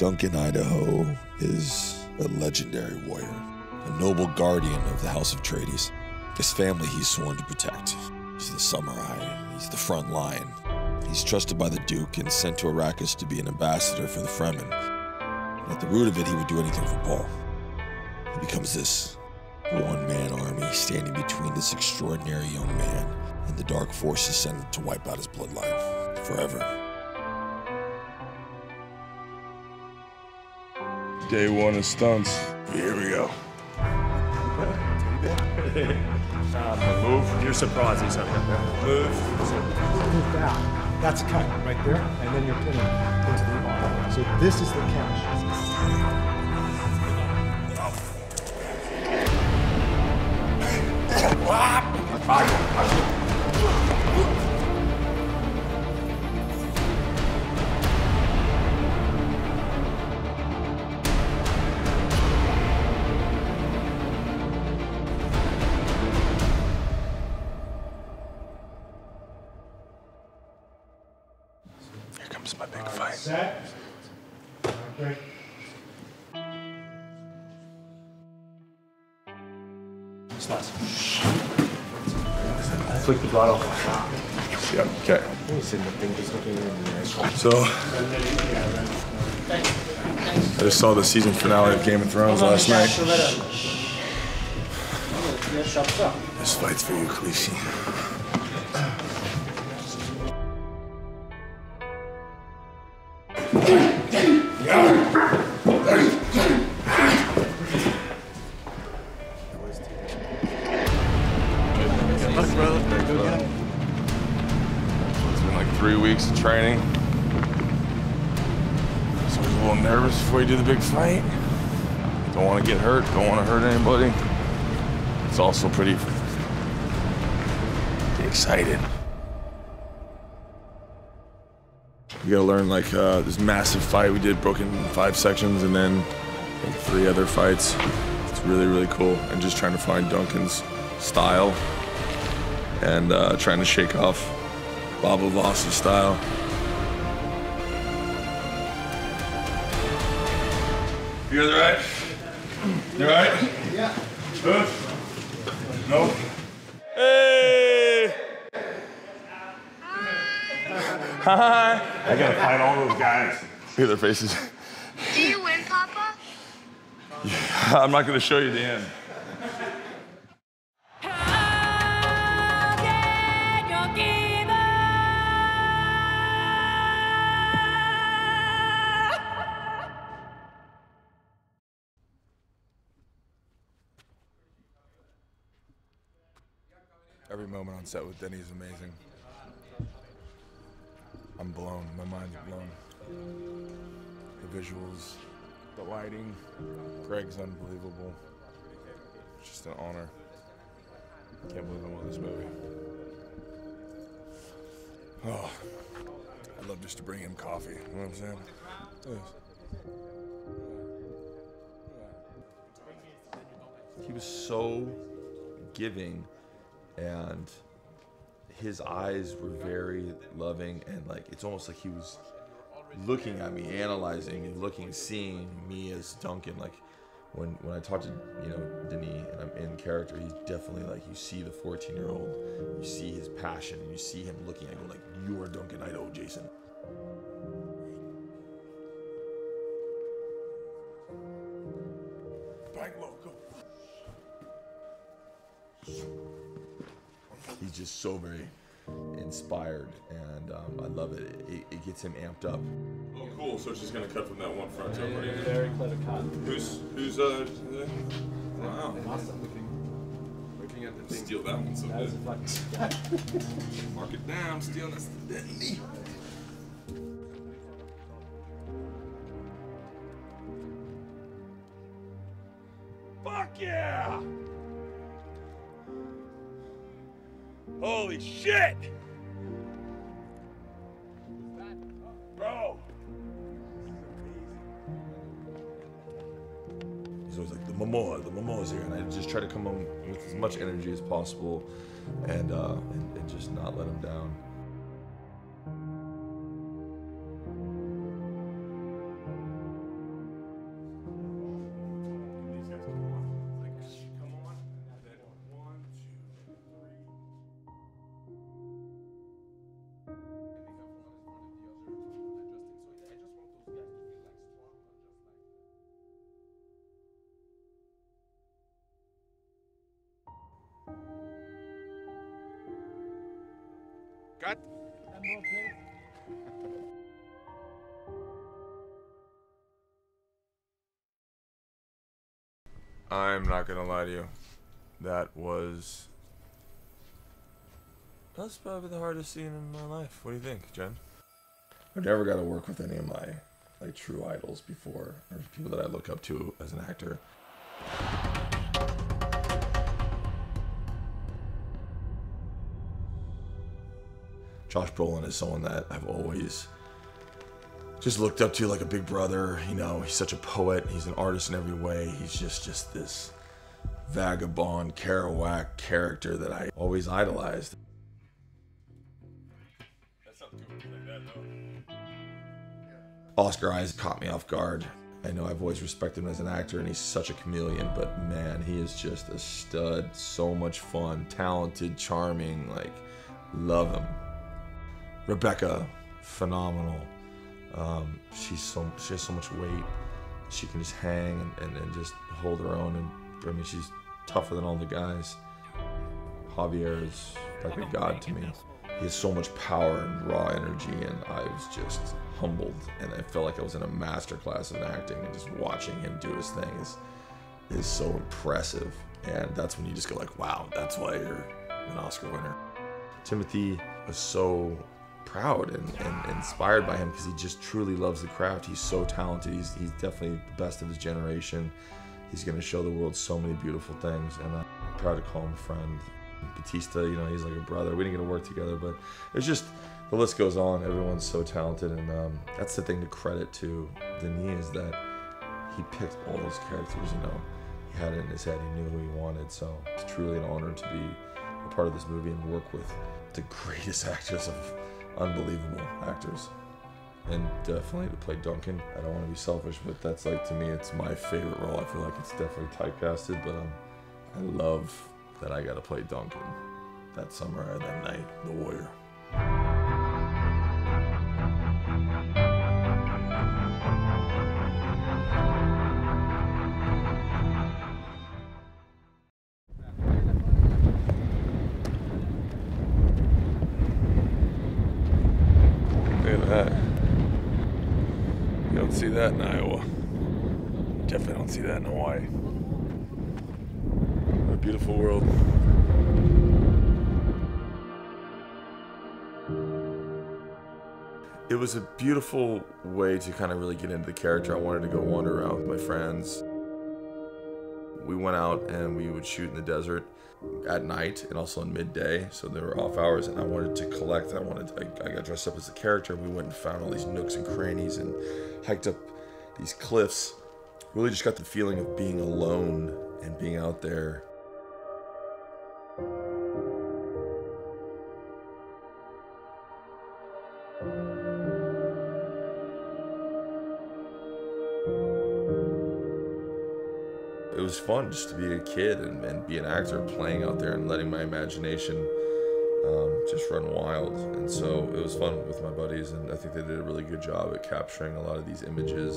Duncan Idaho is a legendary warrior, a noble guardian of the House of Atreides. His family he's sworn to protect. He's the samurai, he's the front line. He's trusted by the Duke and sent to Arrakis to be an ambassador for the Fremen. And at the root of it, he would do anything for Paul. He becomes this one-man army standing between this extraordinary young man and the dark forces sent to wipe out his bloodline forever. Day one of stunts. Here we go. Move. You're surprised he's something. Move. Move down. That's a cut right there, and then you're pinning into the arm. So this is the catch. Here comes my big fight. Set. Okay. Slice. Flick the bottle. Yep, okay. So, I just saw the season finale of Game of Thrones last night. This fight's for you, Khaleesi. It's been like 3 weeks of training. So he's a little nervous before you do the big fight. Don't want to get hurt, don't want to hurt anybody. It's also pretty excited. You gotta learn like this massive fight we did, broken in 5 sections, and then like 3 other fights. It's really, really cool. And just trying to find Duncan's style and trying to shake off Baba Voss's style. You guys all right? You all right? Yeah. Good? No? Hey! Hi! I gotta find all those guys. Look at their faces. Do you win, Papa? Yeah, I'm not gonna show you the end. Every moment on set with Denny is amazing. I'm blown. My mind's blown. The visuals, the lighting. Greg's unbelievable. It's just an honor. Can't believe I'm on this movie. Oh, I'd love just to bring him coffee. You know what I'm saying? He was so giving, and his eyes were very loving, and like it's almost like he was looking at me, analyzing and looking, seeing me as Duncan. Like when I talk to Denis and I'm in character, he's definitely like, you see the 14-year-old, you see his passion, and you see him looking at you like, you are Duncan Idaho, Jason. Bank local. He's just so very inspired, and I love it. It gets him amped up. Oh, cool. So she's gonna cut from that one front tail. Very clever cut. Who's wow. Looking at the thing. Steal that one someday. That was a fucking Mark it down, steal that's the Denny. Fuck yeah! Holy shit! Bro! He's always like, the Momoa's here, and I just try to come home with as much energy as possible, and just not let him down. Cut. I'm not gonna lie to you. That's probably the hardest scene in my life. What do you think, Jen? I've never got to work with any of my true idols before, or people that I look up to as an actor. Josh Brolin is someone that I've always just looked up to like a big brother. You know, he's such a poet. He's an artist in every way. He's just this vagabond, Kerouac character that I always idolized. That sounds good like that, though. Oscar Isaac caught me off guard. I know I've always respected him as an actor, and he's such a chameleon, but man, he is just a stud. So much fun, talented, charming, like, love him. Rebecca, phenomenal. She has so much weight. She can just hang and just hold her own, and I mean, she's tougher than all the guys. Javier is like a god to me. He has so much power and raw energy, and I was just humbled, and I felt like I was in a master class of acting, and just watching him do his thing is so impressive. And that's when you just go like, wow, that's why you're an Oscar winner. Timothée was so proud and inspired by him because he just truly loves the craft. He's so talented. He's definitely the best of his generation. He's going to show the world so many beautiful things, and I'm proud to call him a friend. Batista, you know, he's like a brother. We didn't get to work together, but it's just, the list goes on. Everyone's so talented, and that's the thing to credit to Denis, is that he picked all those characters, you know. He had it in his head. He knew who he wanted, so it's truly an honor to be a part of this movie and work with the greatest actors of unbelievable actors. And definitely to play Duncan. I don't want to be selfish, but that's like, to me, it's my favorite role. I feel like it's definitely typecasted, but I love that I got to play Duncan that summer, that night, the warrior. Look at that. You don't see that in Iowa. Definitely don't see that in Hawaii. What a beautiful world. It was a beautiful way to kind of really get into the character. I wanted to go wander around with my friends. We went out and we would shoot in the desert at night and also in midday, so there were off hours, and I wanted to collect. I got dressed up as a character, and we went and found all these nooks and crannies and hiked up these cliffs. Really just got the feeling of being alone and being out there. It was fun just to be a kid and be an actor, playing out there and letting my imagination just run wild. And so it was fun with my buddies, and I think they did a really good job at capturing a lot of these images.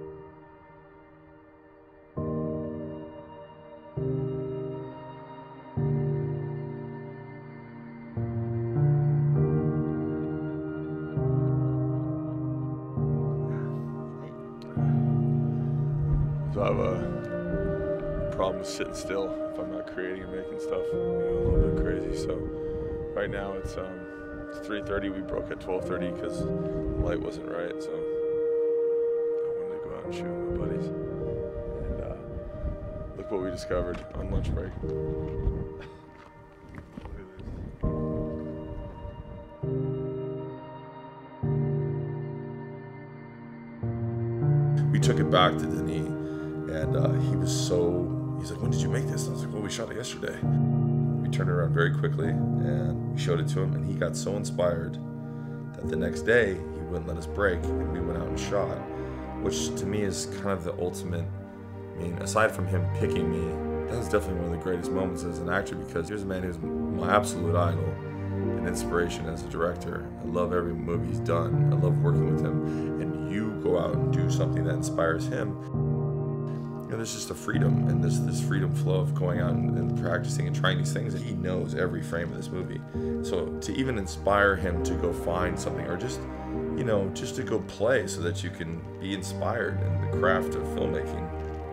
So I have a problem with sitting still if I'm not creating and making stuff. You know, a little bit crazy. So right now it's 3:30. We broke at 12:30 because the light wasn't right. So I wanted to go out and shoot with my buddies. And look what we discovered on lunch break. We took it back to Denis, and he's like, when did you make this? And I was like, well, we shot it yesterday. We turned it around very quickly, and we showed it to him, and he got so inspired that the next day, he wouldn't let us break, and we went out and shot, which to me is kind of the ultimate. I mean, aside from him picking me, that was definitely one of the greatest moments as an actor, because here's a man who's my absolute idol and inspiration as a director. I love every movie he's done. I love working with him, and you go out and do something that inspires him. You know, there's just a freedom and this freedom flow of going out and practicing and trying these things. He knows every frame of this movie. So to even inspire him to go find something, or just, you know, just to go play so that you can be inspired in the craft of filmmaking.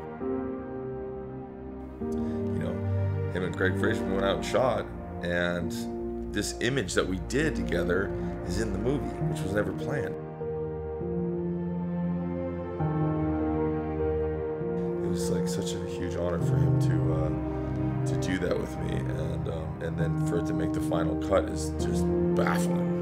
You know, him and Craig Fraser went out and shot, and this image that we did together is in the movie, which was never planned. It was like such a huge honor for him to do that with me, and then for it to make the final cut is just baffling.